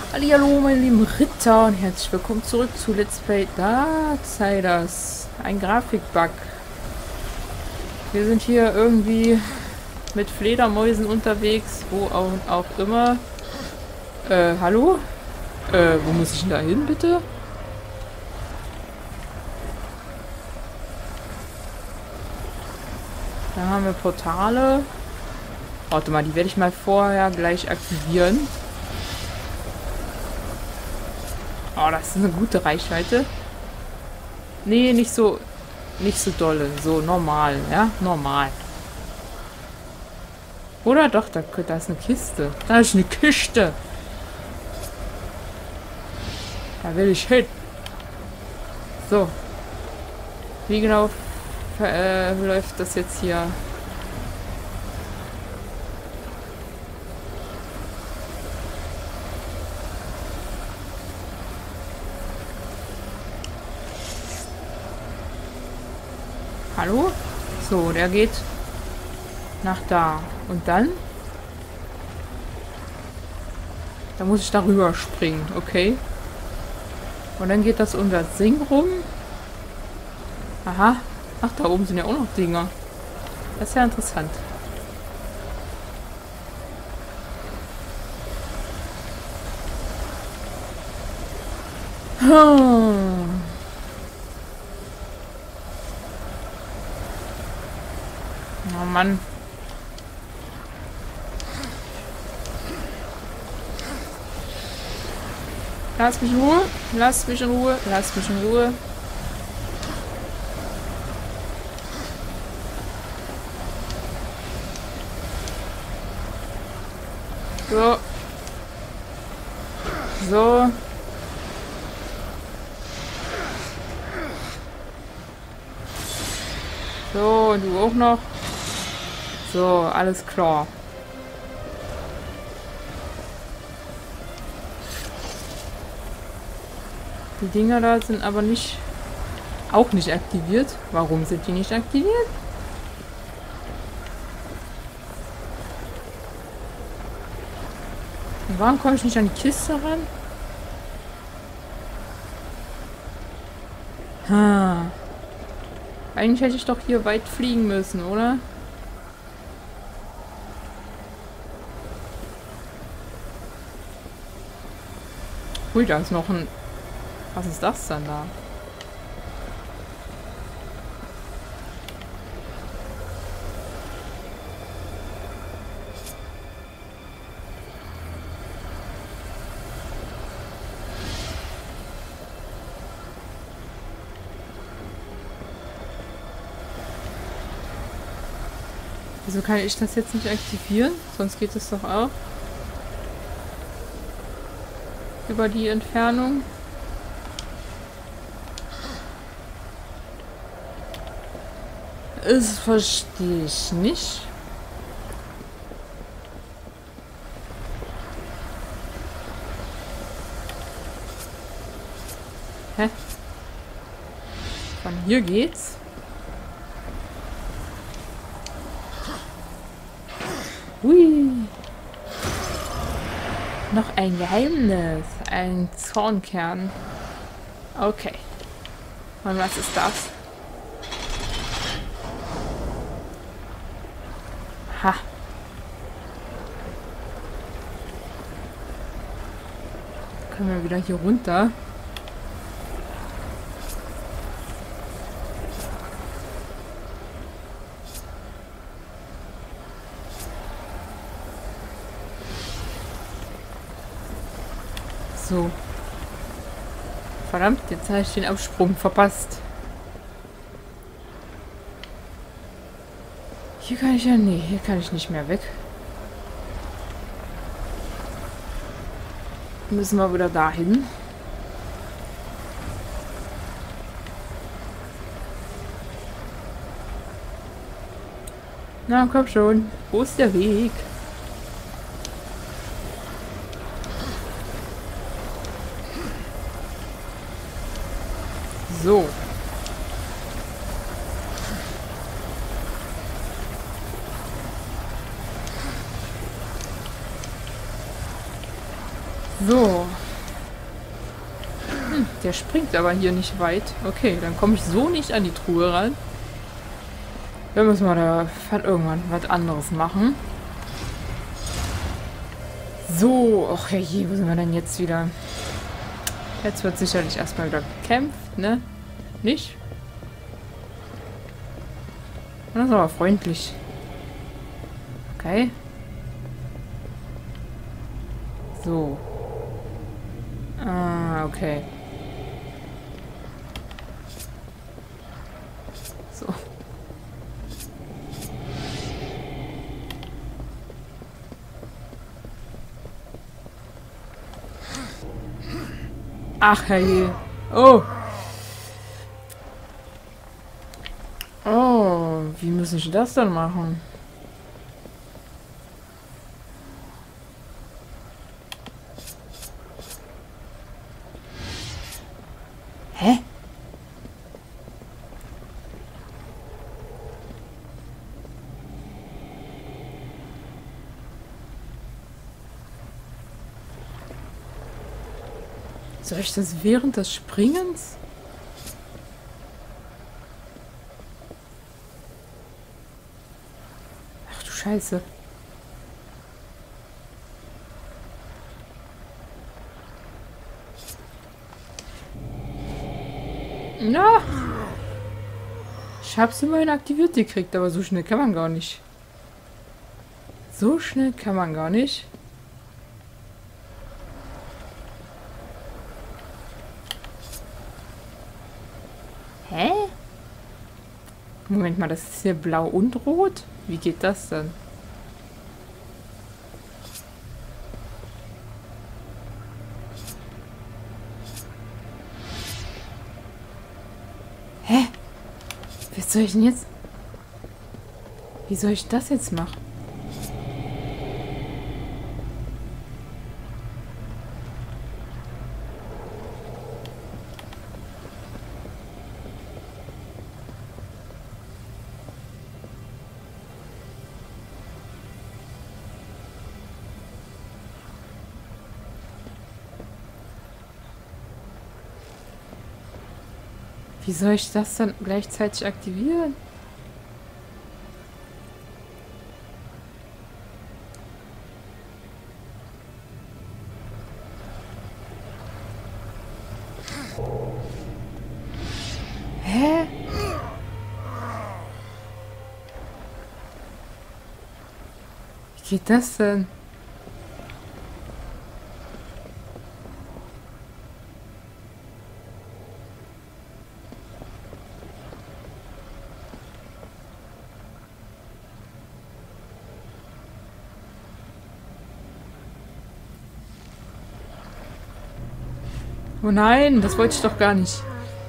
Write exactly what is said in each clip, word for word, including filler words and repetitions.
Hallihallo, meine lieben Ritter und herzlich willkommen zurück zu Let's Play Darksiders. Ein Grafikbug. Wir sind hier irgendwie mit Fledermäusen unterwegs, wo auch, auch immer. Äh, hallo? Äh, wo muss ich denn da hin, bitte? Da haben wir Portale. Warte mal, die werde ich mal vorher gleich aktivieren. Oh, das ist eine gute Reichweite. Nee, nicht so, nicht so dolle. So normal, ja? Normal. Oder doch, da, da ist eine Kiste. Da ist eine Kiste. Da will ich hin. So. Wie genau äh, läuft das jetzt hier? Hallo? So, der geht nach da. Und dann? Da muss ich darüber springen, okay. Und dann geht das um das Ding rum. Aha. Ach, da oben sind ja auch noch Dinger. Das ist ja interessant. Hm. Oh Mann. Lass mich in Ruhe. Lass mich in Ruhe. Lass mich in Ruhe. So. So. So, und du auch noch. So, alles klar. Die Dinger da sind aber nicht... auch nicht aktiviert. Warum sind die nicht aktiviert? Und warum komme ich nicht an die Kiste ran? Ha. Eigentlich hätte ich doch hier weit fliegen müssen, oder? Ui, da ist noch ein... Was ist das denn da? Wieso kann ich das jetzt nicht aktivieren? Sonst geht es doch auch. Über die Entfernung. Das verstehe ich nicht. Hä? Von hier geht's? Hui. Noch ein Geheimnis. Ein Zornkern. Okay. Und was ist das? Ha. Können wir wieder hier runter? So. Verdammt, jetzt habe ich den Absprung verpasst. Hier kann ich ja... Nee, hier kann ich nicht mehr weg. Müssen wir wieder dahin. Na, komm schon. Wo ist der Weg? So. So. Der springt aber hier nicht weit. Okay, dann komme ich so nicht an die Truhe ran. Dann müssen wir da halt irgendwann was anderes machen. So, ach je, wo sind wir denn jetzt wieder? Jetzt wird sicherlich erstmal wieder gekämpft, ne? Nicht? Das ist aber freundlich. Okay. So. Ah, okay. So. Ach, herrje. Oh. Oh, wie muss ich das dann machen? Hä? Soll ich das während des Springens? Ach du Scheiße. Na! Ich hab's immerhin aktiviert gekriegt, aber so schnell kann man gar nicht. So schnell kann man gar nicht. Hä? Moment mal, das ist hier blau und rot? Wie geht das denn? Hä? Wie soll ich denn jetzt... Wie soll ich das jetzt machen? Wie soll ich das dann gleichzeitig aktivieren? Hä? Wie geht das denn? Oh nein, das wollte ich doch gar nicht.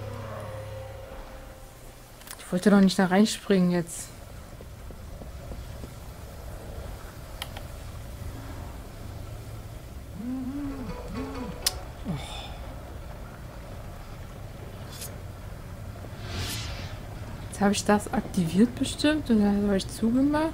Ich wollte doch nicht da reinspringen jetzt. Oh. Jetzt habe ich das aktiviert bestimmt und dann habe ich zugemacht.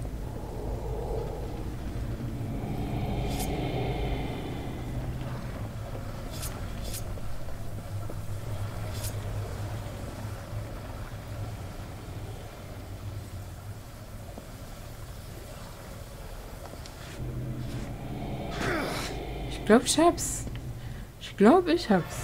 Ich glaube, ich hab's. Ich glaube, ich hab's.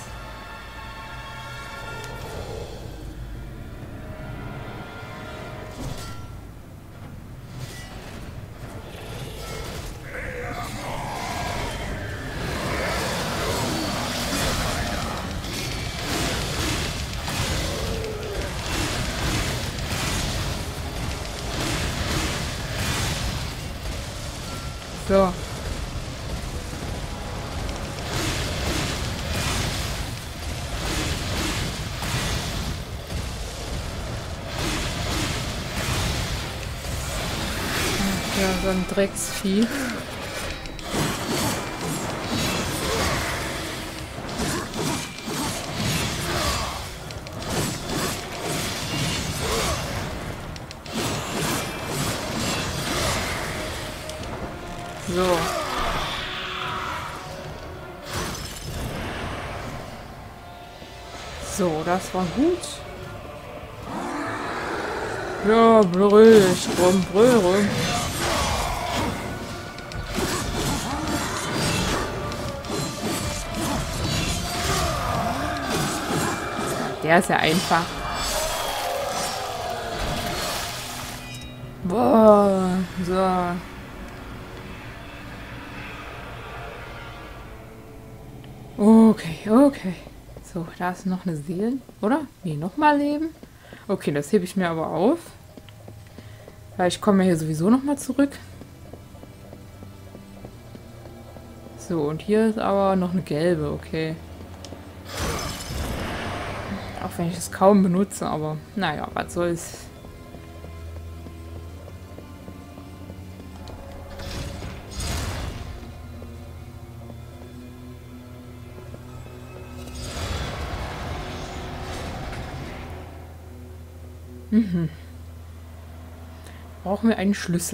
So. Ja, so ein Drecksvieh. So. So, das war gut. Ja, brüll ich rum, brüll rum. Der ist ja einfach. Boah, so. Okay, okay. So, da ist noch eine Seele, oder? Nee, nochmal Leben. Okay, das hebe ich mir aber auf. Weil ich komme hier sowieso nochmal zurück. So, und hier ist aber noch eine gelbe, okay. Auch wenn ich es kaum benutze, aber naja, was soll's. Mhm. Brauchen wir einen Schlüssel.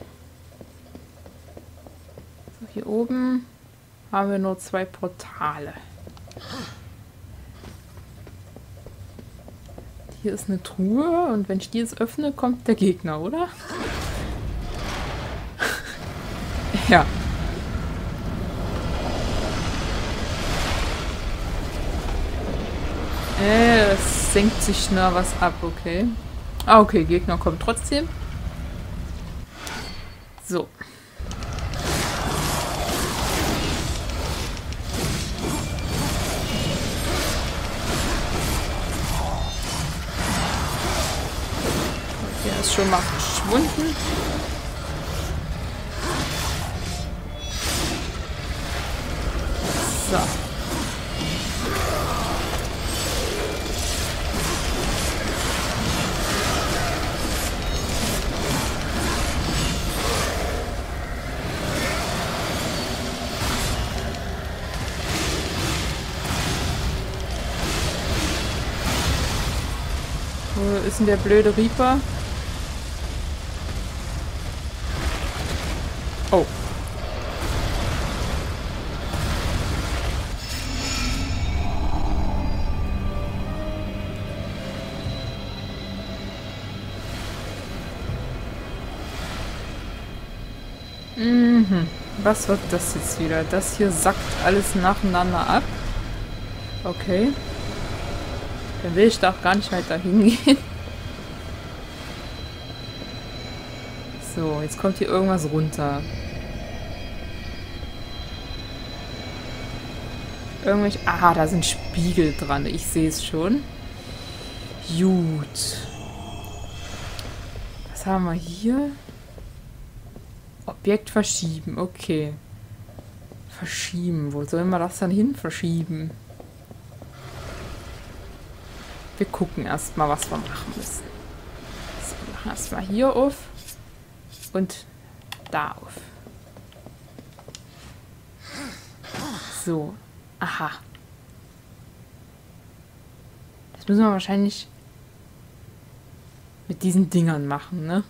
So, hier oben haben wir nur zwei Portale. Hier ist eine Truhe und wenn ich die jetzt öffne, kommt der Gegner, oder? Ja. Äh, es senkt sich schnell was ab, okay. Ah, okay, Gegner kommt trotzdem. So. Der ist schon mal verschwunden. So. Wo ist denn der blöde Reaper? Oh. Mhm. Was wird das jetzt wieder? Das hier sackt alles nacheinander ab. Okay. Dann will ich da auch gar nicht weiter hingehen. So, jetzt kommt hier irgendwas runter. Irgendwelche... Aha, da sind Spiegel dran. Ich sehe es schon. Gut. Was haben wir hier? Objekt verschieben. Okay. Verschieben. Wo sollen wir das dann hin verschieben? Wir gucken erstmal, was wir machen müssen. So, wir machen erstmal hier auf. Und da auf. So. Aha. Das müssen wir wahrscheinlich mit diesen Dingern machen, ne?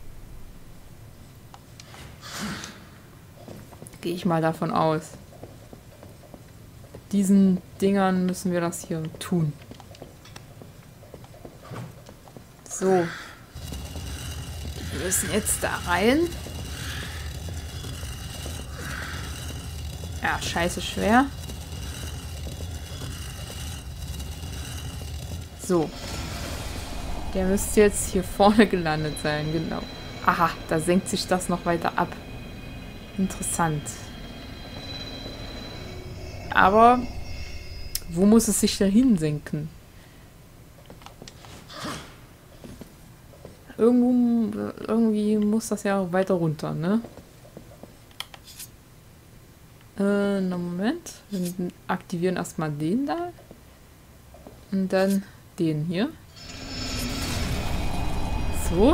Gehe ich mal davon aus. Mit diesen Dingern müssen wir das hier tun. So. Wir müssen jetzt da rein. Ja, scheiße schwer. So. Der müsste jetzt hier vorne gelandet sein, genau. Aha, da senkt sich das noch weiter ab. Interessant. Aber wo muss es sich denn hinsenken? Irgendwo, irgendwie muss das ja auch weiter runter, ne? Äh, na Moment. Wir aktivieren erstmal den da. Und dann den hier. So.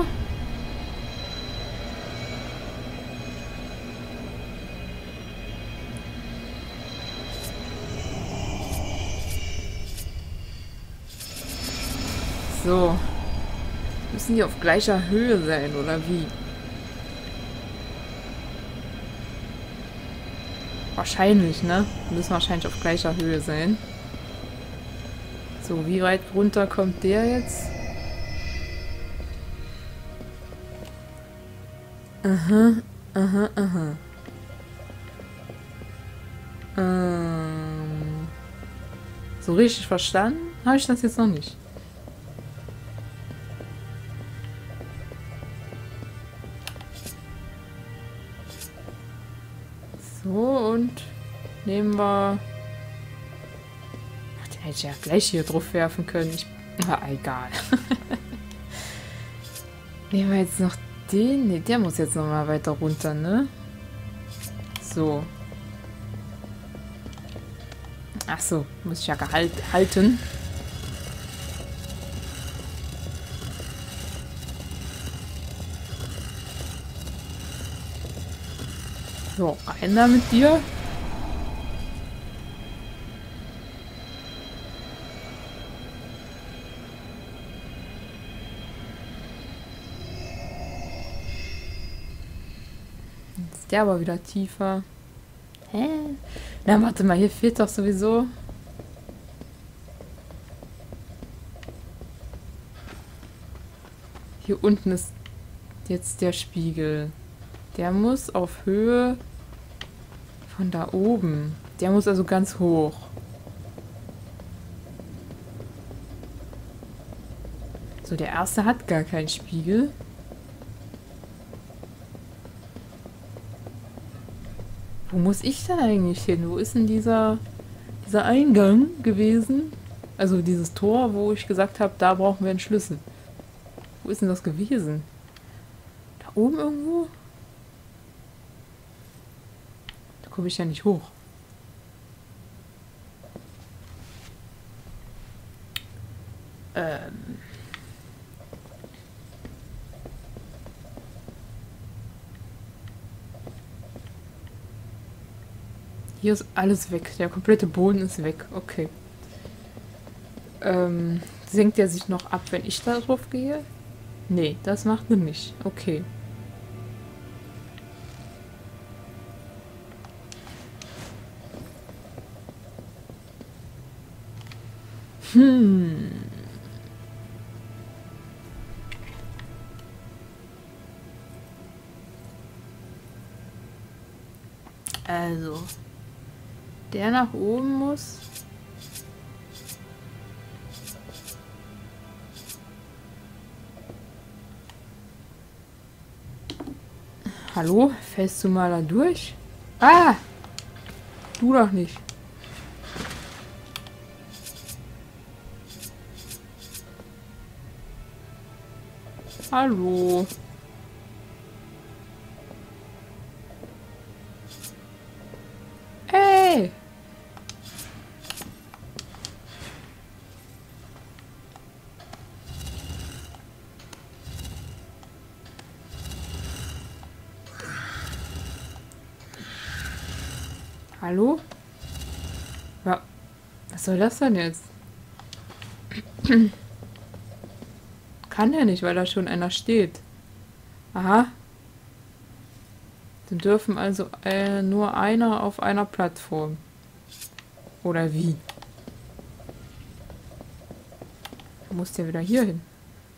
So. Müssen die auf gleicher Höhe sein, oder wie? Wahrscheinlich, ne? Die müssen wahrscheinlich auf gleicher Höhe sein. So, wie weit runter kommt der jetzt? Aha, aha, aha. Ähm, so richtig verstanden habe ich das jetzt noch nicht. So, und nehmen wir... Ach, den hätte ich ja gleich hier drauf werfen können. Ich... Na, egal. Nehmen wir jetzt noch den... Ne, der muss jetzt noch mal weiter runter, ne? So. Ach so, muss ich ja gehalt halten. So, rein da mit dir. Jetzt ist der aber wieder tiefer. Hä? Na, warte mal, hier fehlt doch sowieso... Hier unten ist jetzt der Spiegel. Der muss auf Höhe von da oben. Der muss also ganz hoch. So, der erste hat gar keinen Spiegel. Wo muss ich denn eigentlich hin? Wo ist denn dieser, dieser Eingang gewesen? Also dieses Tor, wo ich gesagt habe, da brauchen wir einen Schlüssel. Wo ist denn das gewesen? Da oben irgendwo? Da komme ich ja nicht hoch. Ähm... Hier ist alles weg. Der komplette Boden ist weg. Okay. Ähm, senkt er sich noch ab, wenn ich da drauf gehe? Nee, das macht er nicht. Okay. Hm. Also... Der nach oben muss. Hallo? Fällst du mal da durch? Ah! Du doch nicht. Hallo? Hey! Hallo? Ja, was soll das denn jetzt? Kann er nicht, weil da schon einer steht. Aha. Dann dürfen also äh, nur einer auf einer Plattform. Oder wie? Da muss der wieder hier hin.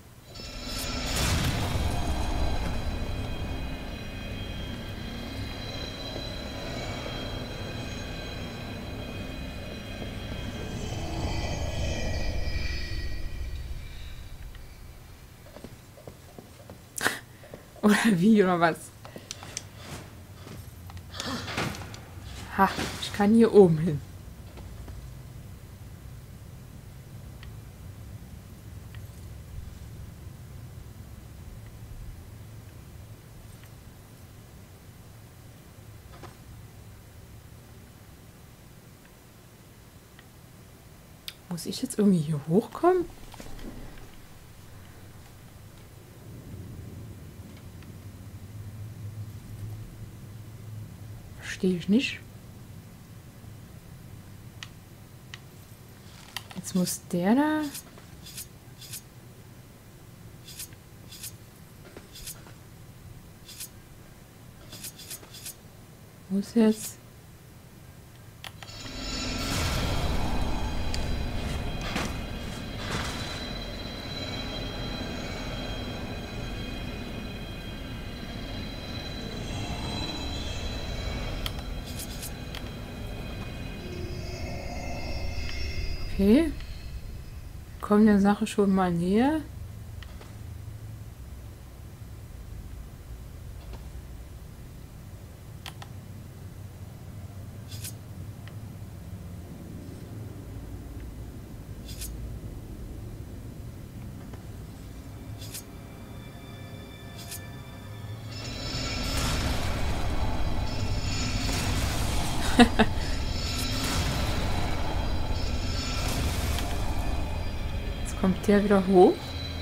Oder wie, oder was? Ha, ich kann hier oben hin. Muss ich jetzt irgendwie hier hochkommen? Verstehe ich nicht. Jetzt muss der da... Muss jetzt... Okay. Kommen der Sache schon mal näher. Jetzt kommt der wieder hoch.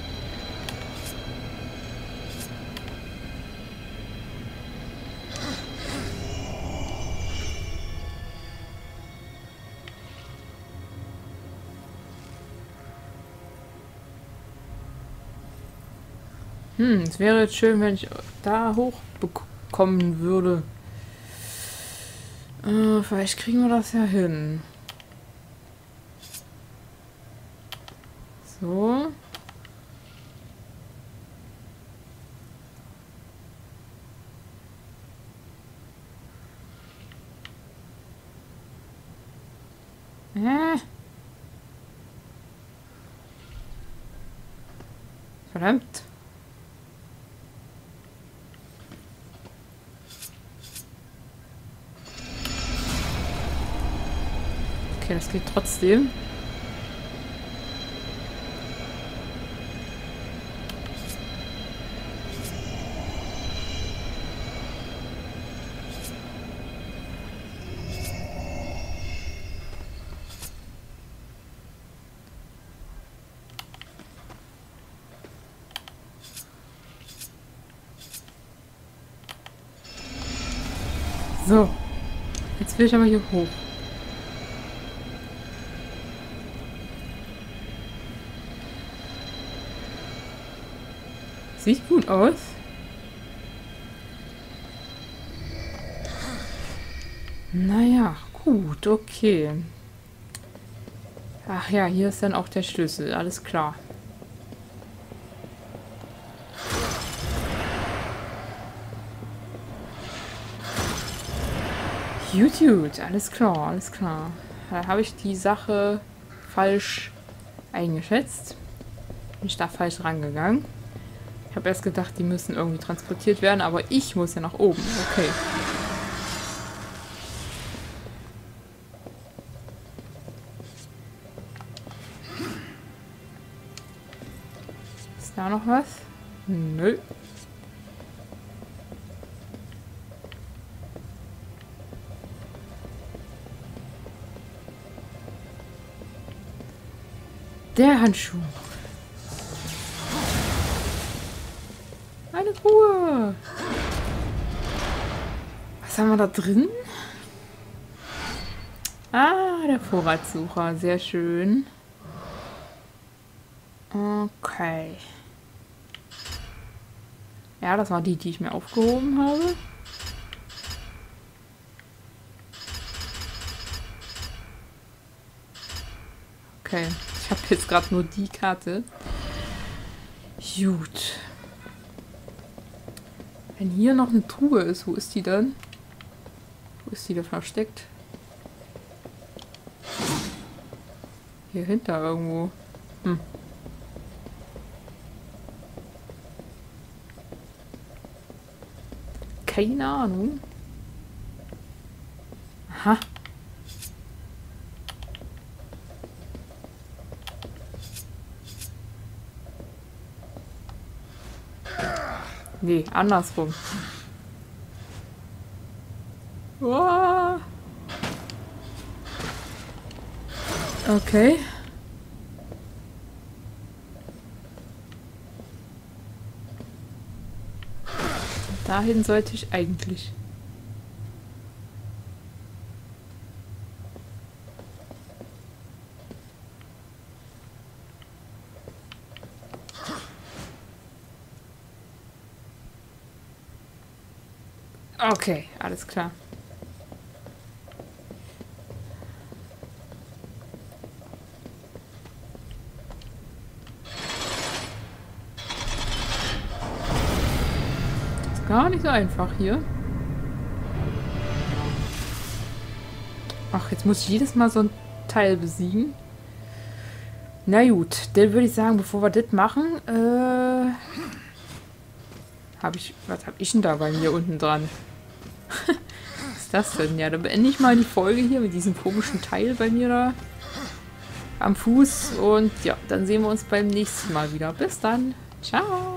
Hm, es wäre jetzt schön, wenn ich da hochbekommen würde. Äh, vielleicht kriegen wir das ja hin. So. Äh. Verdammt. Okay, das geht trotzdem. So. Jetzt will ich aber hier hoch. Sieht gut aus. Naja, gut, okay. Ach ja, hier ist dann auch der Schlüssel, alles klar. YouTube, alles klar, alles klar. Da habe ich die Sache falsch eingeschätzt. Bin ich da falsch rangegangen. Ich habe erst gedacht, die müssen irgendwie transportiert werden, aber ich muss ja nach oben. Okay. Ist da noch was? Nö. Der Handschuh. Eine Truhe. Was haben wir da drin? Ah, der Vorratssucher. Sehr schön. Okay. Ja, das war die, die ich mir aufgehoben habe. Okay. Ich habe jetzt gerade nur die Karte. Gut. Wenn hier noch eine Truhe ist, wo ist die dann? Wo ist die da versteckt? Hier hinter irgendwo. Hm. Keine Ahnung. Aha. Nee, andersrum. Uah. Okay. Dahin sollte ich eigentlich. Okay, alles klar. Ist gar nicht so einfach hier. Ach, jetzt muss ich jedes Mal so ein Teil besiegen. Na gut, dann würde ich sagen, bevor wir das machen, äh... Hab ich... Was hab ich denn da bei mir unten dran? Was ist das denn? Ja, dann beende ich mal die Folge hier mit diesem komischen Teil bei mir da am Fuß. Und ja, dann sehen wir uns beim nächsten Mal wieder. Bis dann. Ciao.